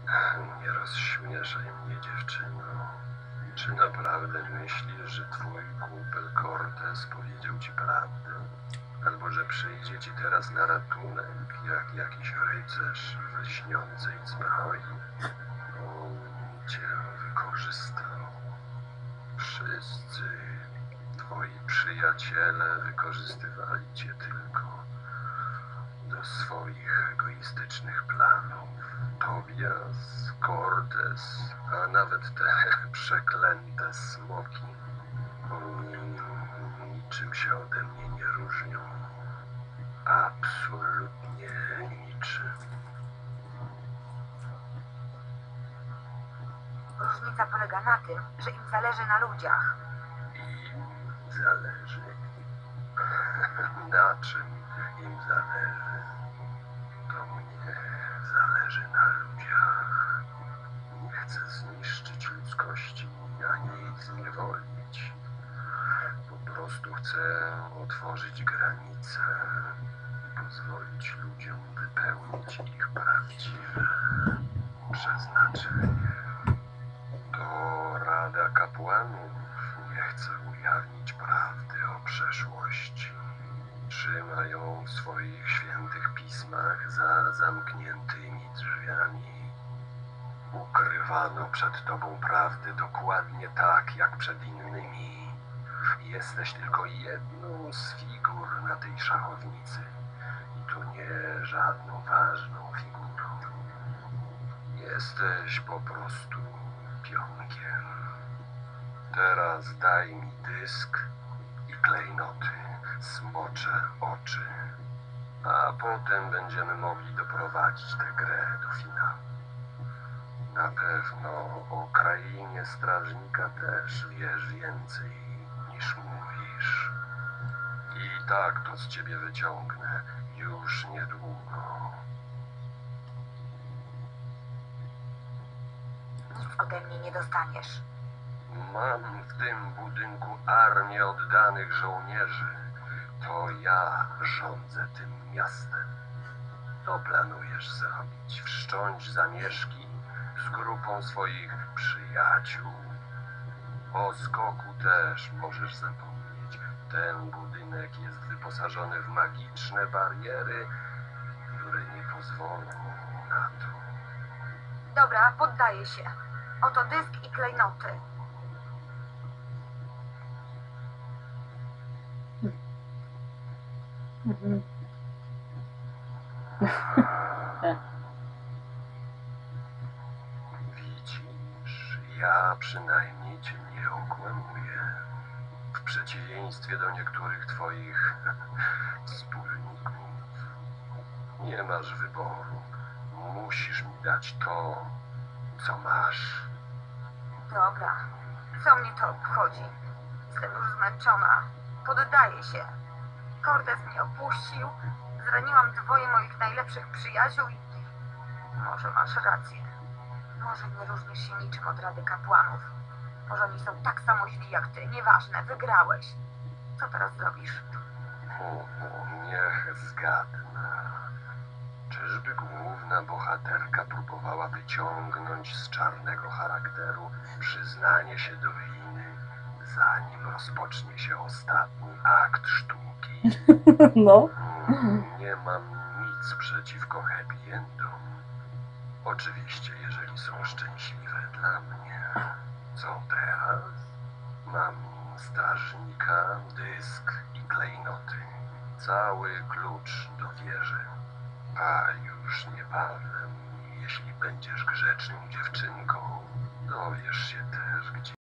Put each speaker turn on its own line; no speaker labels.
Nie rozśmieszaj mnie, dziewczyno. Czy naprawdę myślisz, że twój kumpel Cortez powiedział ci prawdę? Albo że przyjdzie ci teraz na ratunek, jak jakiś rycerz w lśniącej zbroi? On cię wykorzystał. Wszyscy twoi przyjaciele wykorzystywali cię tylko do swoich egoistycznych planów. Tobias, Cortez, a nawet te przeklęte smoki. Oni niczym się ode mnie nie różnią. Absolutnie niczym.
Różnica polega na tym, że im zależy na ludziach.
Im zależy. Na czym im zależy? To mnie zależy na ludziach. Nie chcę zniszczyć ludzkości, ani jej zniewolić. Po prostu chcę otworzyć granice i pozwolić ludziom wypełnić ich prawdziwe przeznaczenie. To Rada Kapłanów nie chce ujawnić prawdy o przeszłości. Trzyma ją w swoich świętych pismach za zamkniętymi drzwiami. Ukrywano przed tobą prawdy dokładnie tak, jak przed innymi. Jesteś tylko jedną z figur na tej szachownicy. I to nie żadną ważną figurą. Jesteś po prostu pionkiem. Teraz daj mi dysk i klejnoty, smocze oczy, a potem będziemy mogli doprowadzić tę grę do finału. Na pewno o krainie strażnika też wiesz więcej niż mówisz. I tak to z ciebie wyciągnę już niedługo.
Nic ode mnie nie dostaniesz.
Mam w tym budynku armię oddanych żołnierzy. To ja rządzę tym miastem. Co planujesz zrobić? Wszcząć zamieszki z grupą swoich przyjaciół? O skoku też możesz zapomnieć. Ten budynek jest wyposażony w magiczne bariery, które nie pozwolą na to.
Dobra, poddaję się. Oto dysk i klejnoty.
Widzisz, ja przynajmniej cię nie okłamuję. W przeciwieństwie do niektórych twoich wspólników. Nie masz wyboru. Musisz mi dać to, co masz.
Dobra, co mnie to obchodzi? Jestem już zmęczona. Poddaję się. Cortez mnie opuścił. Zraniłam dwoje moich najlepszych przyjaciół i... Może masz rację. Może nie różnisz się niczym od Rady Kapłanów. Może oni są tak samo źli jak ty. Nieważne, wygrałeś. Co teraz zrobisz?
Niech zgadnę. Czyżby główna bohaterka próbowała wyciągnąć z czarnego charakteru przyznanie się do winy, zanim rozpocznie się ostatni akt sztuki?
No.
Nie mam nic przeciwko happy endom. Oczywiście, jeżeli są szczęśliwe dla mnie. Co teraz? Mam strażnika, dysk i klejnoty. Cały klucz do wieży. A już niebawem, jeśli będziesz grzeczną dziewczynką, dowiesz się też, gdzie